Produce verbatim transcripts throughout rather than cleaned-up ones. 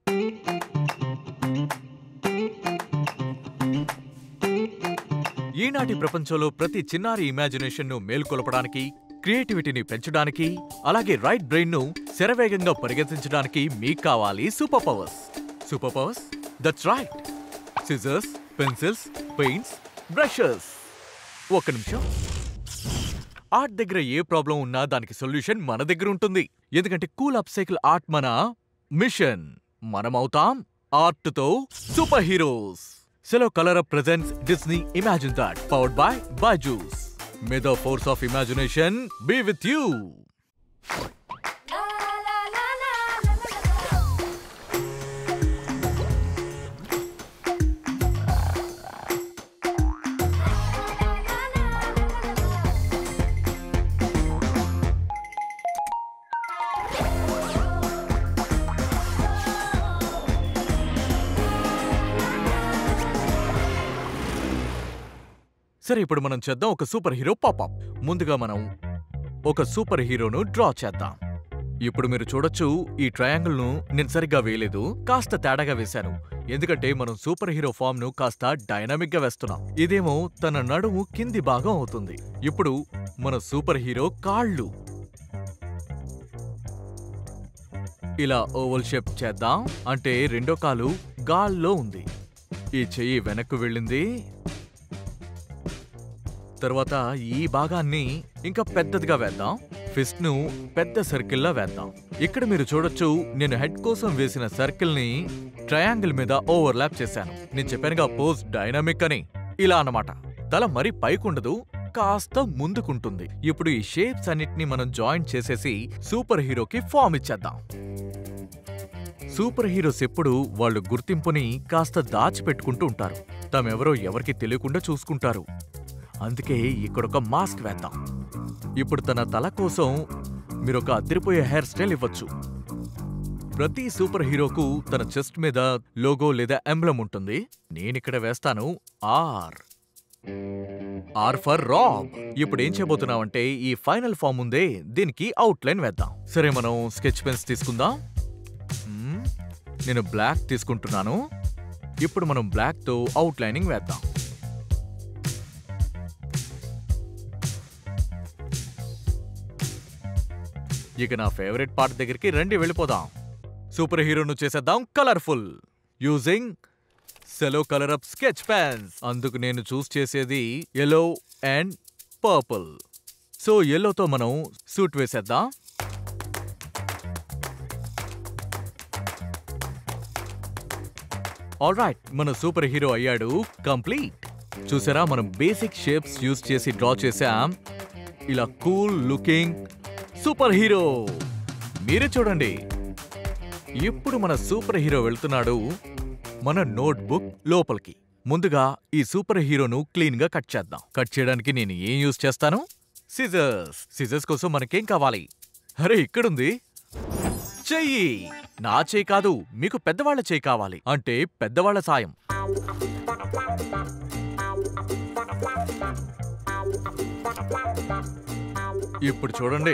ఈనాటి ప్రపంచంలో ప్రతి చిన్నారి ఇమాజినేషన్ ను మేల్కొల్పడానికి, క్రియేటివిటీని పెంచడానికి, అలాగే రైట్ బ్రెయిన్ ను శరవేగంగా పరిగెత్తించడానికి మీకు కావాలి super powers. Super powers? That's right. Scissors, pencils, paints, brushes. ఒక్క నిమిషం. ఆర్ట్ దగ్గర ఏ ప్రాబ్లం ఉన్నా దానికి సొల్యూషన్ మన దగ్గర ఉంటుంది. ఎందుకంటే కూల్ అప్ సైకిల్ ఆర్ట్ మన మిషన్. మనమవుతాం ఆర్ట్ తో super heroes. Cello Color Up presents Disney Imagine That, powered by Byju's. May the force of imagination be with you. సరే, ఇప్పుడు మనం చేద్దాం ఒక సూపర్ హీరో పాపప్. ముందుగా మనం ఒక సూపర్ హీరోను డ్రా చేద్దాం. ఇప్పుడు మీరు చూడొచ్చు, ఈ ట్రయాంగిల్ ను నేను సరిగ్గా వేయలేదు, కాస్త తేడాగా వేశాను. ఎందుకంటే మనం సూపర్ హీరో ఫామ్ ను కాస్త డైనామిక్ గా వేస్తున్నాం. ఇదేమో తన నడుము కింది భాగం అవుతుంది. ఇప్పుడు మన సూపర్ హీరో కాళ్ళు ఇలా ఓవల్ షేప్ చేద్దాం. అంటే రెండో కాలు గాల్లో ఉంది. ఈ చెయ్యి వెనక్కు వెళ్ళింది. తర్వాత ఈ భాగాన్ని ఇంకా పెద్దదిగా వేద్దాం. ఫిస్ట్ ను పెద్ద సర్కిల్లా వేద్దాం. ఇక్కడ మీరు చూడొచ్చు, నేను హెడ్ కోసం వేసిన సర్కిల్ ని ట్రయాంగిల్ మీద ఓవర్లాప్ చేశాను. నేను చెప్పానుగా పోజ్ డైనామిక్ అని. ఇలా అన్నమాట. తల మరీ పైకుండదు, కాస్త ముందుకుంటుంది. ఇప్పుడు ఈ షేప్స్ అన్నిటిని మనం జాయింట్ చేసేసి సూపర్ హీరోకి ఫామ్ ఇచ్చేద్దాం. సూపర్ హీరోస్ ఎప్పుడు వాళ్ళు గుర్తింపుని కాస్త దాచిపెట్టుకుంటూ ఉంటారు. తామెవరో ఎవరికి తెలియకుండా చూసుకుంటారు. అందుకే ఇక్కడొక మాస్క్ వేద్దాం. ఇప్పుడు తన తల కోసం మీరొక అదిరిపోయే హెయిర్ స్టైల్ ఇవ్వచ్చు. ప్రతి సూపర్ హీరోకు తన చెస్ట్ మీద లోగో లేదా ఎంబ్లమ్ ఉంటుంది. నేనిక్కడ వేస్తాను ఆర్. Are for Rob. ఇప్పుడు ఏం చేయబోతున్నామంటే ఈ ఫైనల్ ఫామ్ ఉందే, దీనికి అవుట్లైన్ వేద్దాం. సరే, మనం స్కెచ్ పెన్స్ తీసుకుందాం. నేను బ్లాక్ తీసుకుంటున్నాను. ఇప్పుడు మనం బ్లాక్ తో అవుట్లైనింగ్ వేద్దాం. ఇక నా ఫేవరెట్ పార్ట్ దగ్గరికి రండి, వెళ్ళిపోదాం. సూపర్ హీరోను చేసేద్దాం colourful using Cello Color Up sketch pens. అందుకు నేను చూస్ చేసేది ఎల్లో అండ్ పర్పుల్. సో ఎల్లోతో మనం సూట్ వేసేద్దాం. ఆల్ రైట్, మన సూపర్ హీరో అయ్యాడు కంప్లీట్. చూసారా, మనం బేసిక్ షేప్స్ యూజ్ చేసి డ్రా చేసాం. ఇలా కూల్ లుకింగ్ సూపర్ హీరో. మీరే చూడండి. ఇప్పుడు మన సూపర్ హీరో వెళ్తున్నాడు మన నోట్బుక్ లోపలికి. ముందుగా ఈ సూపర్ హీరోను క్లీన్ గా కట్ చేద్దాం. కట్ చేయడానికి నేను ఏం యూజ్ చేస్తాను? సిజర్స్. సిజర్స్ కోసం మనకేం కావాలి? అరే, ఇక్కడుంది చెయ్యి. నా చెయ్యి కాదు, మీకు పెద్దవాళ్ల చెయ్యి కావాలి. అంటే పెద్దవాళ్ల సాయం. ఇప్పుడు చూడండి,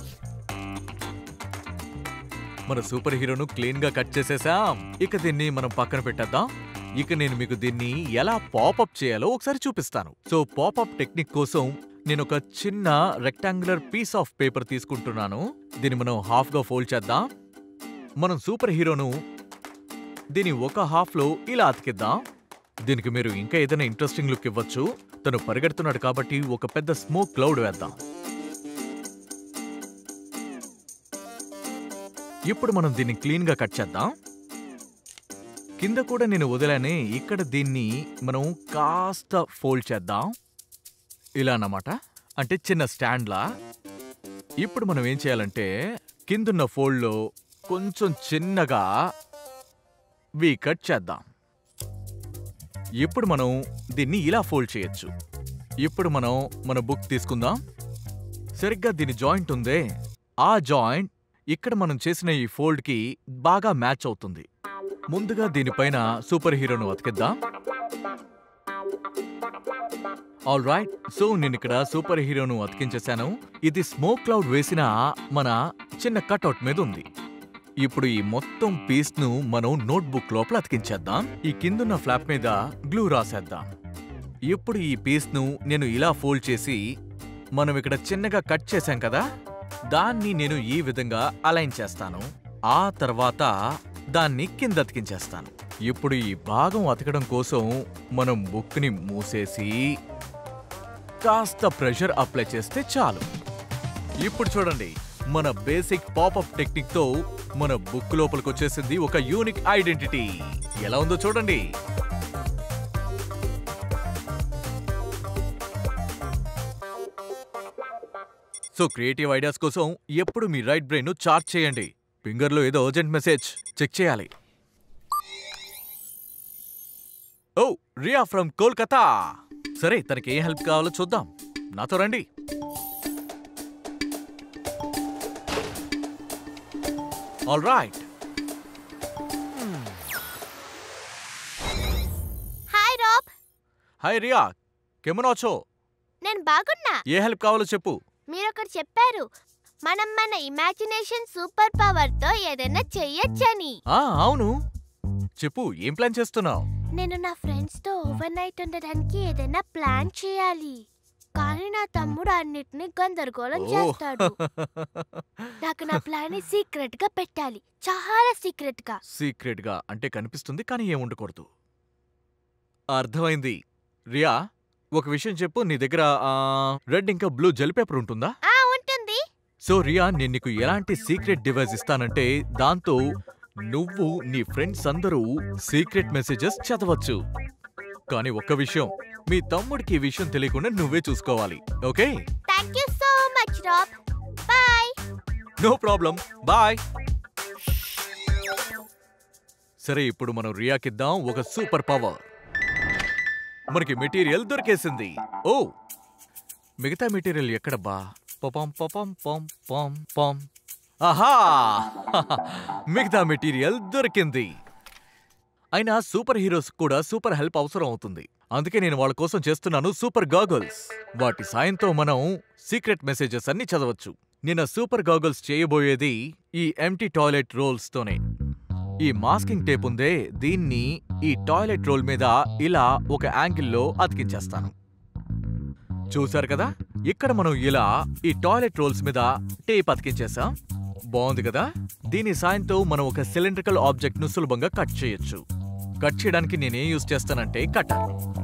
మన సూపర్ హీరోను క్లీన్ గా కట్ చేసేసాం. ఇక దీన్ని మనం పక్కన పెట్టేద్దాం. ఇక నేను మీకు దీన్ని ఎలా పాపప్ చేయాలో ఒకసారి చూపిస్తాను. సో పాపప్ టెక్నిక్ కోసం నేను ఒక చిన్న రెక్టాంగులర్ పీస్ ఆఫ్ పేపర్ తీసుకుంటున్నాను. దీన్ని మనం హాఫ్ గా ఫోల్డ్ చేద్దాం. మనం సూపర్ హీరోను దీని ఒక హాఫ్ లో ఇలా అతికిద్దాం. దీనికి మీరు ఇంకా ఏదైనా ఇంట్రెస్టింగ్ లుక్ ఇవ్వచ్చు. తను పరిగెడుతున్నాడు కాబట్టి ఒక పెద్ద స్మోక్ క్లౌడ్ వేద్దాం. ఇప్పుడు మనం దీన్ని క్లీన్ గా కట్ చేద్దాం. కింద కూడా నేను వదిలానే, ఇక్కడ దీన్ని మనం కాస్త ఫోల్డ్ చేద్దాం. ఇలా అన్నమాట. అంటే చిన్న స్టాండ్లా. ఇప్పుడు మనం ఏం చేయాలంటే కిందున్న ఫోల్డ్లో కొంచెం చిన్నగా వి కట్ చేద్దాం. ఇప్పుడు మనం దీన్ని ఇలా ఫోల్డ్ చేయొచ్చు. ఇప్పుడు మనం మన బుక్ తీసుకుందాం. సరిగ్గా దీని జాయింట్ ఉందే, ఆ జాయింట్ ఇక్కడ మనం చేసిన ఈ ఫోల్డ్ కి బాగా మ్యాచ్ అవుతుంది. ముందుగా దీనిపైన సూపర్ హీరోను అతికిద్దాం. ఆల్ రైట్, సో నేను ఇక్కడ సూపర్ హీరోను అతికించేశాను. ఇది స్మోక్ క్లౌడ్ వేసిన మన చిన్న కట్అవుట్ మీద ఉంది. ఇప్పుడు ఈ మొత్తం పీస్ ను మనం నోట్బుక్ లోపల అతికించేద్దాం. ఈ కిందున్న ఫ్లాప్ మీద గ్లూ రాసేద్దాం. ఇప్పుడు ఈ పీస్ ను నేను ఇలా ఫోల్డ్ చేసి మనం ఇక్కడ చిన్నగా కట్ చేశాం కదా, దాన్ని నేను ఈ విధంగా అలైన్ చేస్తాను. ఆ తర్వాత దాన్ని కింద అతికించేస్తాను. ఇప్పుడు ఈ భాగం అతకడం కోసం మనం బుక్ ని మూసేసి కాస్త ప్రెషర్ అప్లై చేస్తే చాలు. ఇప్పుడు చూడండి, మన బేసిక్ పాపప్ టెక్నిక్ తో మన బుక్ లోపలికి వచ్చేసింది ఒక యూనిక్ ఐడెంటిటీ. ఎలా ఉందో చూడండి. సో క్రియేటివ్ ఐడియాస్ కోసం ఎప్పుడు మీ రైట్ బ్రెయిన్ ను చార్జ్ చేయండి. ఫింగర్ లో ఏదో అర్జెంట్ మెసేజ్ చెక్ చేయాలి. Oh, Riya from Kolkata. సరే, తనకి ఏ హెల్ప్ కావాలో చూద్దాం. నాతో రండి. All right. Hi Rob. Hi Riya, కెమనోచో? నేను బాగున్నా. ఏ హెల్ప్ కావాలో చెప్పు. మీరొకటి చెప్పారు, మనం మన ఇమాజినేషన్ సూపర్ పవర్ తో ఏదైనా చెయ్యొచ్చని. ఆ, అవును. చెప్పు, ఏం ప్లాన్ చేస్తున్నావు? నేను నా ఫ్రెండ్స్ తో ఓవర్ నైట్ ఉండడానికి ఏదైనా ప్లాన్ చేయాలి, కానీ నా తమ్ముడు అన్నిటిని గందరగోళం చేస్తాడు. నాకు నా ప్లాన్ సీక్రెట్ గా పెట్టాలి, చాలా సీక్రెట్ గా. సీక్రెట్ గా అంటే కనిపిస్తుంది కానీ ఏముండకూడదు. అర్థమైంది. రియా, ఒక విషయం చెప్పు, నీ దగ్గర రెడ్ ఇంకా బ్లూ జెల్ పేపర్ ఉంటుందా? ఆ, ఉంటుంది. సో రియా, నేను నీకు ఎలాంటి సీక్రెట్ డివైస్ ఇస్తానంటే దాంతో నువ్వు నీ ఫ్రెండ్స్ అందరూ సీక్రెట్ మెసేజెస్ చదవచ్చు. కానీ ఒక్క విషయం, మీ తమ్ముడికి ఈ విషయం తెలియకుండా నువ్వే చూసుకోవాలి. Okay? Thank you so much Rob. Bye. No problem. Bye. సరే, ఇప్పుడు మనం రియాకిద్దాం ఒక సూపర్ పవర్. మనకి మెటీరియల్ దొరికేసింది. ఓ, మిగతా మెటీరియల్ ఎక్కడబ్బా? పపం పపం పం పం పం. ఆహా, మిగతా మెటీరియల్ దొరికింది. అయినా సూపర్ హీరోస్ కూడా సూపర్ హెల్ప్ అవసరం అవుతుంది. అందుకే నేను వాళ్ళ కోసం చేస్తున్నాను సూపర్ గాగల్స్. వాటి సాయంతో మనం సీక్రెట్ మెసేజెస్ అన్ని చదవచ్చు. నేను సూపర్ గాగల్స్ చేయబోయేది ఈ ఎంటీ టాయిలెట్ రోల్స్ తోనే. ఈ మాస్కింగ్ టేప్ ఉందే, దీన్ని ఈ టాయిలెట్ రోల్ మీద ఇలా ఒక యాంగిల్లో అతికించేస్తాను. చూశారు కదా, ఇక్కడ మనం ఇలా ఈ టాయిలెట్ రోల్స్ మీద టేప్ అతికించేసాం. బాగుంది కదా? దీని సాయంతో మనం ఒక సిలిండ్రికల్ ఆబ్జెక్ట్ ను సులభంగా కట్ చేయొచ్చు. కట్ చేయడానికి నేనేం యూజ్ చేస్తానంటే కట్టర్.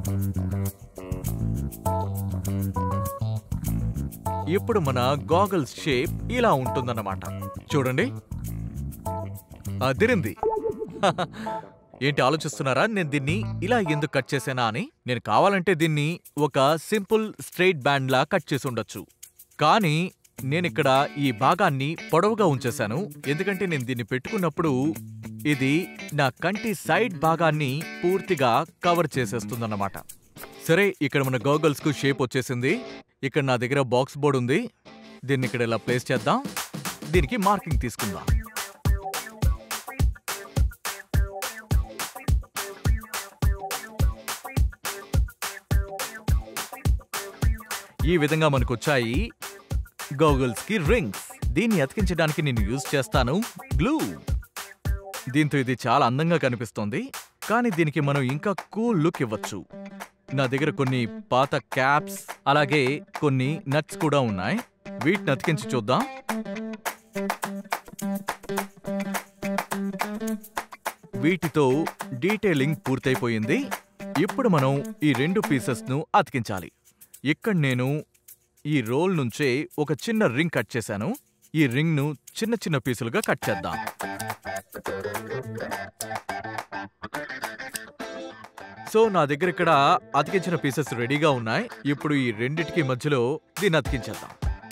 ఇప్పుడు మన గాగల్స్ షేప్ ఇలా ఉంటుందన్నమాట. చూడండి, అదిరింది. ఏంటి ఆలోచిస్తున్నారా నేను దీన్ని ఇలా ఎందుకు కట్ చేశానా అని? నేను కావాలంటే దీన్ని ఒక సింపుల్ స్ట్రెయిట్ బ్యాండ్ లా కట్ చేసి ఉండొచ్చు, కానీ నేనిక్కడ ఈ భాగాన్ని పొడవుగా ఉంచేశాను. ఎందుకంటే నేను దీన్ని పెట్టుకున్నప్పుడు ఇది నా కంటి సైడ్ భాగాన్ని పూర్తిగా కవర్ చేసేస్తుందన్నమాట. సరే, ఇక్కడ మన గాగల్స్ కు షేప్ వచ్చేసింది. ఇక్కడ నా దగ్గర బాక్స్ బోర్డ్ ఉంది. దీన్ని ఇక్కడ ఇలా ప్లేస్ చేద్దాం. దీనికి మార్కింగ్ తీసుకుందాం. ఈ విధంగా మనకు వచ్చాయి గాగల్స్ కి రింగ్స్. దీన్ని అతికించడానికి నేను యూజ్ చేస్తాను గ్లూ. దీంతో ఇది చాలా అందంగా కనిపిస్తోంది, కానీ దీనికి మనం ఇంకా కూల్ లుక్ ఇవ్వచ్చు. నా దగ్గర కొన్ని పాత క్యాప్స్ అలాగే కొన్ని నట్స్ కూడా ఉన్నాయి. వీటిని అతికించి చూద్దాం. వీటితో డీటెయిలింగ్ పూర్తయిపోయింది. ఇప్పుడు మనం ఈ రెండు పీసెస్ ను అతికించాలి. ఇక్కడ నేను ఈ రోల్ నుంచే ఒక చిన్న రింగ్ కట్ చేశాను. ఈ రింగ్ ను చిన్న చిన్న పీసులుగా కట్ చేద్దాం. సో నా దగ్గర ఇక్కడ అతికించిన పీసెస్ రెడీగా ఉన్నాయి. ఇప్పుడు ఈ రెండిటికి మధ్యలో దీన్ని అతికించేద్దాం.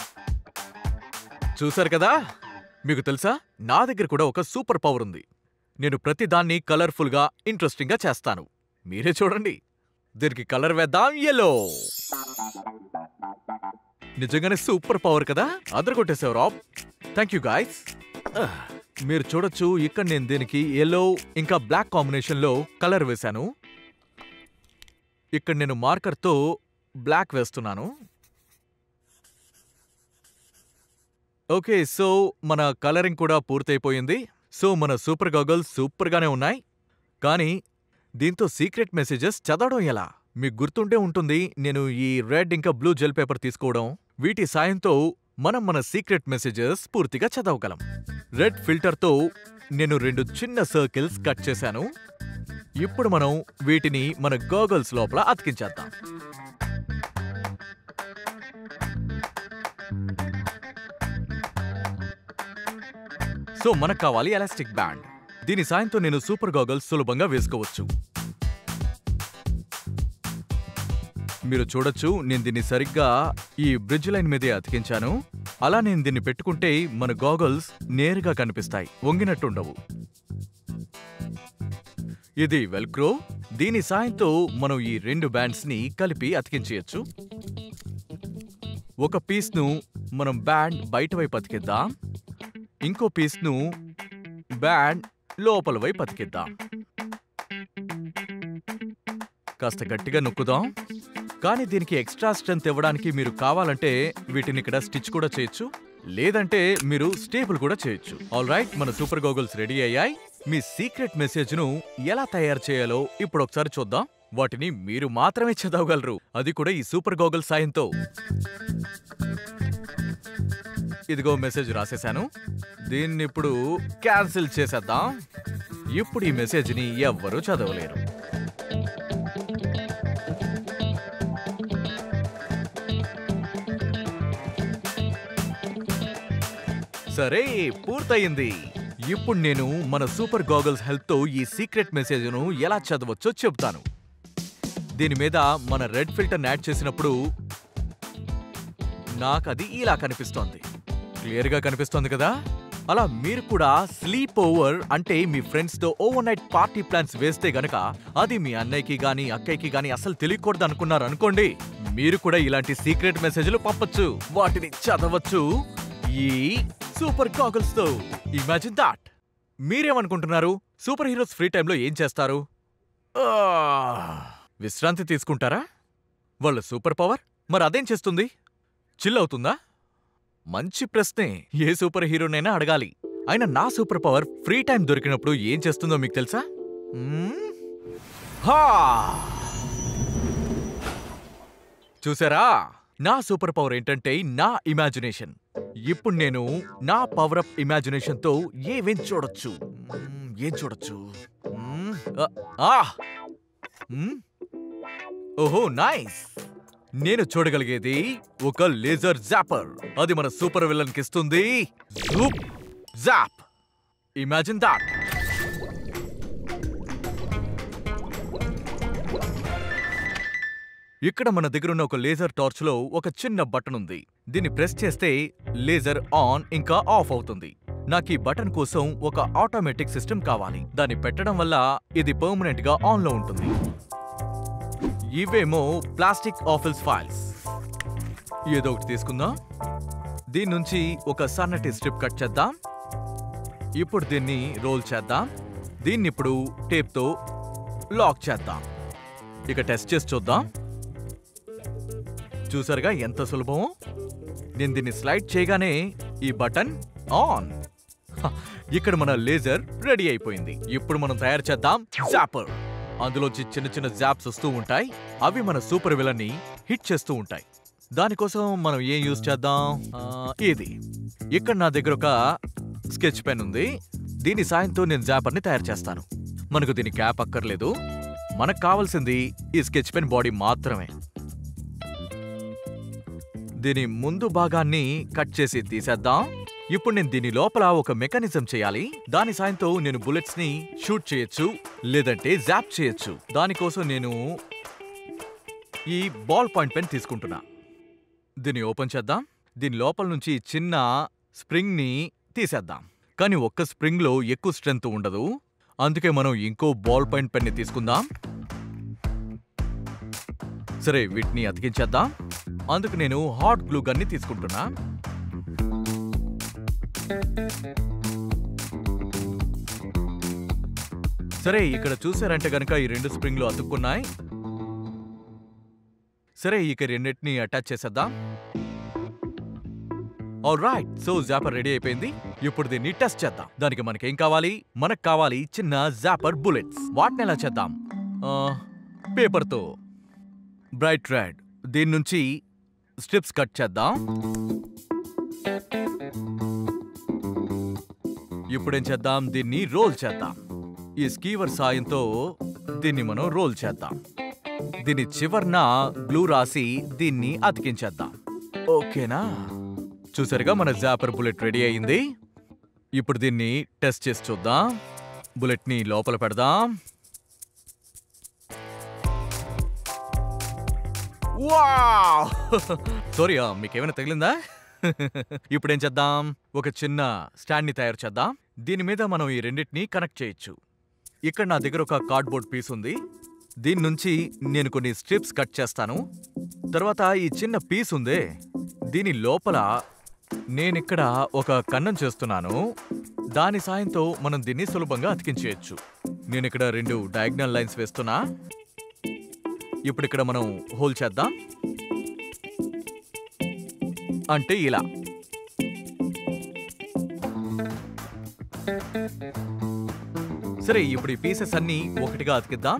చూసారు కదా? మీకు తెలుసా, నా దగ్గర కూడా ఒక సూపర్ పవర్ ఉంది. నేను ప్రతి దాన్ని కలర్ఫుల్ గా ఇంట్రెస్టింగ్ గా చేస్తాను. మీరే చూడండి. దీనికి కలర్ వేద్దాం ఎల్లో. నిజంగానే సూపర్ పవర్ కదా? అదరగొట్టేసావు రాబ్. Thank you guys. మీరు చూడొచ్చు, ఇక్కడ నేను దీనికి ఎల్లో ఇంకా బ్లాక్ కాంబినేషన్ లో కలర్ వేశాను. ఇక్కడ నేను మార్కర్తో బ్లాక్ వేస్తున్నాను. ఓకే, సో మన కలరింగ్ కూడా పూర్తయిపోయింది. సో మన సూపర్ గాగల్స్ సూపర్గానే ఉన్నాయి, కానీ దీంతో సీక్రెట్ మెసేజెస్ చదవడం ఎలా? మీకు గుర్తుండే ఉంటుంది, నేను ఈ రెడ్ ఇంకా బ్లూ జెల్ పేపర్ తీసుకోవడం. వీటి సాయంతో మనం మన సీక్రెట్ మెసేజెస్ పూర్తిగా చదవగలం. రెడ్ ఫిల్టర్తో నేను రెండు చిన్న సర్కిల్స్ కట్ చేశాను. ఇప్పుడు మనం వీటిని మన గాగల్స్ లోపల అతికించేద్దాం. సో మనకు కావాలి ఎలాస్టిక్ బ్యాండ్. దీని సాయంతో నేను సూపర్ గాగల్స్ సులభంగా వేసుకోవచ్చు. మీరు చూడొచ్చు, నేను దీన్ని సరిగ్గా ఈ బ్రిడ్జ్ లైన్ మీదే అతికించాను. అలా నేను దీన్ని పెట్టుకుంటే మన గాగల్స్ నేరుగా కనిపిస్తాయి, వంగినట్టుండవు. ఇది వెల్క్రో. దీని సాయంతో మనం ఈ రెండు బ్యాండ్స్ ని కలిపి అతికించేయచ్చు. ఒక పీస్ ను మనం బ్యాండ్ బయట వైపు అతికిద్దాం, ఇంకో పీస్ ను బ్యాండ్ లోపల వైపు అతికిద్దాం. కాస్త గట్టిగా నొక్కుదాం. కానీ దీనికి ఎక్స్ట్రా స్ట్రెంత్ ఇవ్వడానికి మీరు కావాలంటే వీటిని ఇక్కడ స్టిచ్ కూడా చేయొచ్చు, లేదంటే మీరు స్టేపుల్ కూడా చేయొచ్చు. ఆల్ రైట్, మన సూపర్ గాగల్స్ రెడీ అయ్యాయి. మీ సీక్రెట్ మెసేజ్ ను ఎలా తయారు చేయాలో ఇప్పుడు ఒకసారి చూద్దాం. వాటిని మీరు మాత్రమే చదవగలరు, అది కూడా ఈ సూపర్ గాగల్స్ సాయంతో. ఇదిగో మెసేజ్ రాసేశాను. దీన్ని ఇప్పుడు క్యాన్సిల్ చేసేద్దాం. ఇప్పుడు ఈ మెసేజ్ ని ఎవ్వరూ చదవలేరు. సరే, పూర్తయింది. ఇప్పుడు నేను మన సూపర్ గాగల్స్ హెల్ప్ తో ఈ సీక్రెట్ మెసేజ్ ను ఎలా చదవచ్చో చెప్తాను. దీని మీద మన రెడ్ ఫిల్టర్ యాడ్ చేసినప్పుడు నాకది ఇలా కనిపిస్తోంది. క్లియర్ గా కనిపిస్తోంది కదా? అలా మీరు కూడా స్లీప్ ఓవర్ అంటే మీ ఫ్రెండ్స్ తో ఓవర్ నైట్ పార్టీ ప్లాన్స్ వేస్తే గనక అది మీ అన్నయ్యకి గాని అక్కయ్యకి గాని అసలు తెలియకూడదు అనుకున్నారు అనుకోండి, మీరు కూడా ఇలాంటి సీక్రెట్ మెసేజ్లు పంపొచ్చు, వాటిని చదవచ్చు ఈ సూపర్ గాగల్స్ తో. Imagine that. మీరేమనుకుంటున్నారు? సూపర్ హీరోస్ ఫ్రీ టైంలో ఏం చేస్తారు? విశ్రాంతి తీసుకుంటారా? వాళ్ళ సూపర్ పవర్ మరి అదేం చేస్తుంది? చిల్ అవుతుందా? మంచి ప్రశ్నే. ఏ సూపర్ హీరోనైనా అడగాలి. అయినా నా సూపర్ పవర్ ఫ్రీ టైం దొరికినప్పుడు ఏం చేస్తుందో మీకు తెలుసా? చూసారా? నా సూపర్ పవర్ ఏంటంటే నా ఇమాజినేషన్. ఇప్పుడు నేను నా పవర్ అప్ ఇమాజినేషన్ తో ఏవేం చూడొచ్చు. ఏం చూడొచ్చు? ఓహో, నైస్. నేను చూడగలిగేది ఒక లేజర్ జాపర్. అది మన సూపర్ విలన్ కి ఇస్తుంది జూప్ జాప్. Imagine that. ఇక్కడ మన దగ్గర ఉన్న ఒక లేజర్ టార్చ్ లో ఒక చిన్న బటన్ ఉంది. దీన్ని ప్రెస్ చేస్తే లేజర్ ఆన్ ఇంకా ఆఫ్ అవుతుంది. నాకు ఈ బటన్ కోసం ఒక ఆటోమేటిక్ సిస్టమ్ కావాలి. దాన్ని పెట్టడం వల్ల ఇది పర్మనెంట్ గా ఆన్ లో ఉంటుంది. ఇవేమో ప్లాస్టిక్ ఆఫీస్ ఫైల్స్. ఏదో ఒకటి తీసుకుందాం. దీని నుంచి ఒక సన్నటి స్ట్రిప్ కట్ చేద్దాం. ఇప్పుడు దీన్ని రోల్ చేద్దాం. దీన్ని ఇప్పుడు టేప్ తో లాక్ చేద్దాం. ఇక టెస్ట్ చేసి చూద్దాం. చూసారుగా ఎంత సులభమో? నేను దీన్ని స్లైడ్ చేయగానే ఈ బటన్ ఆన్. ఇక్కడ మన లేజర్ రెడీ అయిపోయింది. ఇప్పుడు మనం తయారు చేద్దాం జాపర్. అందులోంచి చిన్న చిన్న జాప్స్ వస్తూ ఉంటాయి. అవి మన సూపర్ విలన్ ని హిట్ చేస్తూ ఉంటాయి. దానికోసం మనం ఏం యూజ్ చేద్దాం? ఇది. ఇక్కడ నా దగ్గర ఒక స్కెచ్ పెన్ ఉంది. దీని సాయంతో నేను జాపర్ ని తయారు చేస్తాను. మనకు దీని క్యాప్ అక్కర్లేదు. మనకు కావాల్సింది ఈ స్కెచ్ పెన్ బాడీ మాత్రమే. దీని ముందు భాగాన్ని కట్ చేసి తీసేద్దాం. ఇప్పుడు నేను దీని లోపల ఒక మెకానిజం చేయాలి. దాని సాయంతో నేను బుల్లెట్స్ ని షూట్ చేయొచ్చు, లేదంటే జాప్ చేయొచ్చు. దానికోసం నేను ఈ బాల్ పాయింట్ పెన్ తీసుకుంటున్నా. దీన్ని ఓపెన్ చేద్దాం. దీని లోపల నుంచి చిన్న స్ప్రింగ్ ని తీసేద్దాం. కానీ ఒక్క స్ప్రింగ్ లో ఎక్కువ స్ట్రెంత్ ఉండదు. అందుకే మనం ఇంకో బాల్ పాయింట్ పెన్ ని తీసుకుందాం. సరే, వీటిని అతికించేద్దాం. అందుకు నేను హాట్ గ్లూ గన్ ని తీసుకుంటున్నా. సరే, ఇక్కడ చూసారంటే గనక ఈ రెండు స్ప్రింగ్లు అతుక్కున్నాయి. సరే, ఇక రెండింటిని అటాచ్ చేసేద్దాం. ఆల్రైట్, సో జాపర్ రెడీ అయిపోయింది. ఇప్పుడు దీన్ని టెస్ట్ చేద్దాం. దానికి మనకేం కావాలి? మనకు కావాలి చిన్న జాపర్ బుల్లెట్స్. వాటిని ఎలా చేద్దాం? పేపర్తో బ్రైట్ రెడ్ దీని నుంచి స్ట్రిప్స్ కట్ చేద్దాం. ఇప్పుడేం చేద్దాం? దీన్ని రోల్ చేద్దాం. ఈ స్కీవర్ సాయంతో దీన్ని మనం రోల్ చేద్దాం. దీని చివర్న గ్లూ రాసి దీన్ని అతికించేద్దాం. ఓకేనా? చూసారుగా, మన జాపర్ బుల్లెట్ రెడీ అయింది. ఇప్పుడు దీన్ని టెస్ట్ చేసి చూద్దాం. బుల్లెట్ ని లోపల పెడదాం. వావ్! సారీ, మీకేమైనా తగిలిందా? ఇప్పుడేం చేద్దాం? ఒక చిన్న స్టాండ్ ని తయారు చేద్దాం. దీని మీద మనం ఈ రెండింటిని కనెక్ట్ చేయొచ్చు. ఇక్కడ నా దగ్గర ఒక కార్డ్బోర్డ్ పీస్ ఉంది. దీని నుంచి నేను కొన్ని స్ట్రిప్స్ కట్ చేస్తాను. తర్వాత ఈ చిన్న పీస్ ఉందే, దీని లోపల నేనిక్కడ ఒక కన్నం చేస్తున్నాను. దాని సాయంతో మనం దీన్ని సులభంగా అతికించేయచ్చు. నేను ఇక్కడ రెండు డయాగ్నల్ లైన్స్ వేస్తున్నా. ఇప్పుడు ఇక్కడ మనం హోల్ చేద్దాం. అంటే ఇలా. సరే, ఇప్పుడు ఈ పీసెస్ అన్ని ఒకటిగా అతికిద్దాం.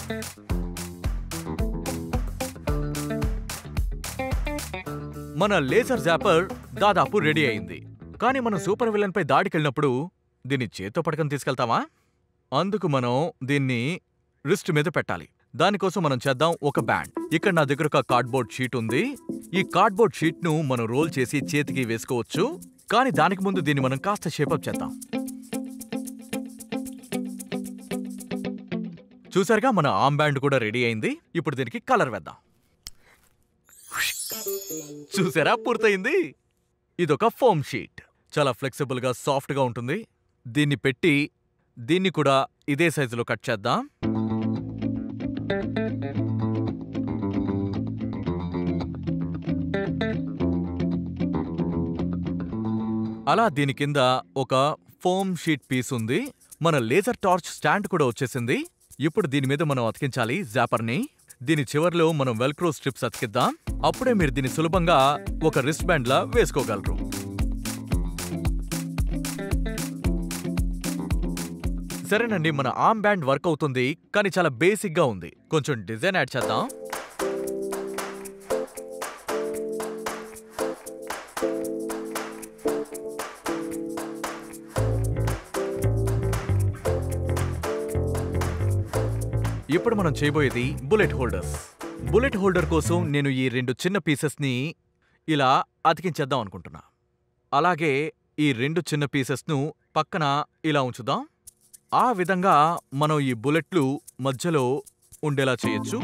మన లేజర్ జాపర్ దాదాపు రెడీ అయింది. కానీ మనం సూపర్ విలన్ పై దాడికెళ్ళినప్పుడు దీన్ని చేత్తో పట్టుకొని తీసుకెళ్తామా? అందుకు మనం దీన్ని రిస్ట్ మీద పెట్టాలి. దానికోసం మనం చేద్దాం ఒక బ్యాండ్. ఇక్కడ నా దగ్గర ఒక కార్డ్బోర్డ్ షీట్ ఉంది. ఈ కార్డ్బోర్డ్ షీట్ ను మనం రోల్ చేసి చేతికి వేసుకోవచ్చు. కానీ దానికి ముందు దీన్ని మనం కాస్త షేపప్ చేద్దాం. చూసారుగా, మన ఆర్మ్ బ్యాండ్ కూడా రెడీ అయింది. ఇప్పుడు దీనికి కలర్ వేద్దాం. చూసారా, పూర్తయింది. ఇదొక ఫోమ్ షీట్. చాలా ఫ్లెక్సిబుల్ గా సాఫ్ట్ గా ఉంటుంది. దీన్ని పెట్టి దీన్ని కూడా ఇదే సైజులో కట్ చేద్దాం. అలా దీని కింద ఒక ఫోమ్ షీట్ పీస్ ఉంది. మన లేజర్ టార్చ్ స్టాండ్ కూడా వచ్చేసింది. ఇప్పుడు దీని మీద మనం అతికించాలి జాపర్ని. దీని చివర్లో మనం వెల్క్రో స్ట్రిప్స్ అతికిద్దాం. అప్పుడే మీరు దీన్ని సులభంగా ఒక రిస్ట్ బ్యాండ్ లా వేసుకోగలరు. సరేనండి, మన ఆర్మ్ బ్యాండ్ వర్క్ అవుతుంది. కానీ చాలా బేసిక్ గా ఉంది. కొంచెం డిజైన్ యాడ్ చేద్దాం. ఇప్పుడు మనం చేయబోయేది బుల్లెట్ హోల్డర్స్. బుల్లెట్ హోల్డర్ కోసం నేను ఈ రెండు చిన్న పీసెస్ ని ఇలా అతికించేద్దాం అనుకుంటున్నా. అలాగే ఈ రెండు చిన్న పీసెస్ ను పక్కన ఇలా ఉంచుదాం. ఆ విధంగా మనం ఈ బుల్లెట్లు మధ్యలో ఉండేలా చేయొచ్చు.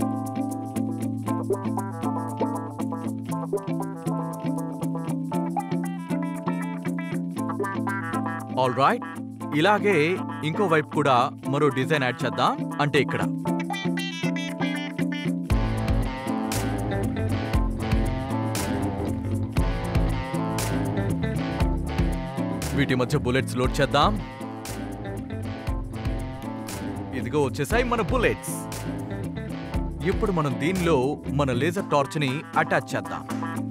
ఆల్ రైట్, ఇలాగే ఇంకో వైపు కూడా మరో డిజైన్ యాడ్ చేద్దాం. అంటే ఇక్కడ వీటి మధ్య బుల్లెట్స్ లోడ్ చేద్దాం. ఇదిగో వచ్చేసాయి మన బుల్లెట్స్. ఇప్పుడు మనం దీనిలో మన లేజర్ టార్చ్ ని అటాచ్ చేద్దాం.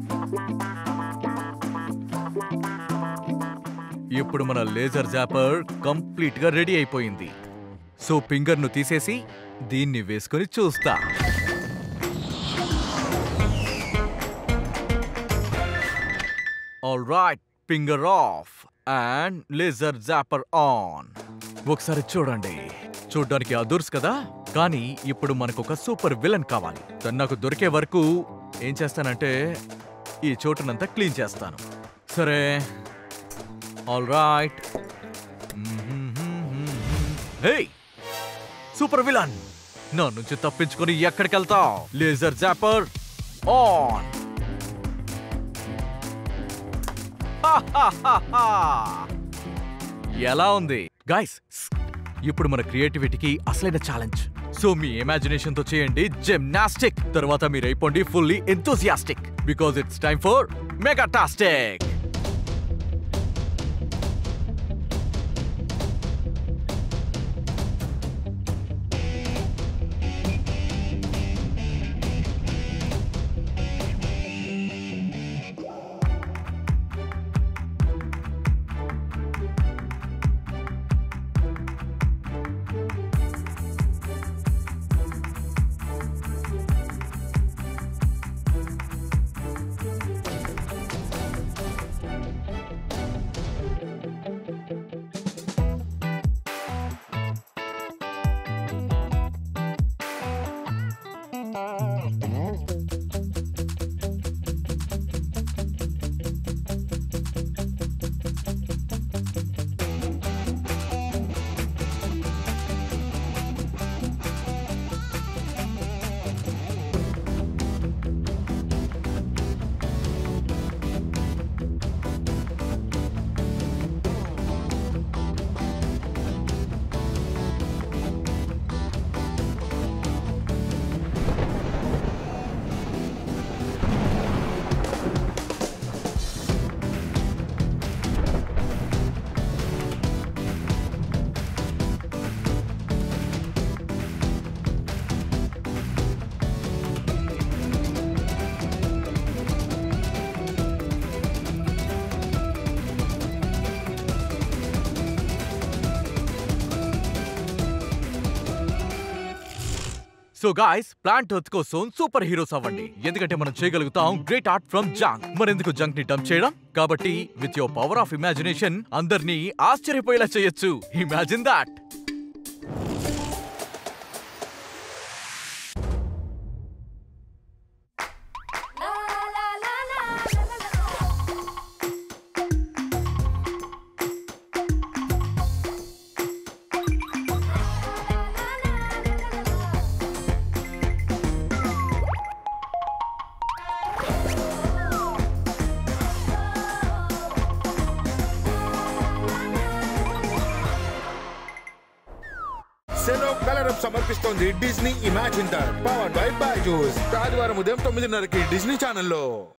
ఇప్పుడు మన లేజర్ జాపర్ కంప్లీట్ గా రెడీ అయిపోయింది. సో ఫింగర్ ను తీసేసి దీన్ని వేసుకొని చూస్తా. ఆల్ రైట్, finger off and laser zapper on. ఒకసారి చూడండి, చూడ్డానికి అదుర్స్ కదా. కానీ ఇప్పుడు మనకు ఒక సూపర్ విలన్ కావాలి. తను నాకు దొరికే వరకు ఏం చేస్తానంటే ఈ చోటునంతా క్లీన్ చేస్తాను. సరే, all right. Hey super villain, నా నుంచి తప్పించుకొని ఎక్కడికి వెళ్తావు? Laser zapper on. ఎలా ఉంది గైస్? ఇప్పుడు మన క్రియేటివిటీకి అసలైన ఛాలెంజ్. సో మీ ఇమాజినేషన్ తో చేయండి జిమ్నాస్టిక్. తర్వాత మీరు అయిపోండి fully enthusiastic. Because it's time for megatastic. So guys, plant earth కోసం సూపర్ హీరోస్ అవ్వండి, ఎందుకంటే మనం చేయగలుగుతాం గ్రేట్ ఆర్ట్ ఫ్రమ్ జంక్. మరెందుకు జంక్ ని డంప్ చేయడం? కాబట్టి with your power of imagination అందరినీ ఆశ్చర్యపోయేలా చేయొచ్చు. Imagine that. Cello Color Up సమర్పిస్తోంది Disney imagine that, powered by Byju's. ఆదివారం ఉదయం తొమ్మిదిన్నరకి డిజ్నీ ఛానల్లో.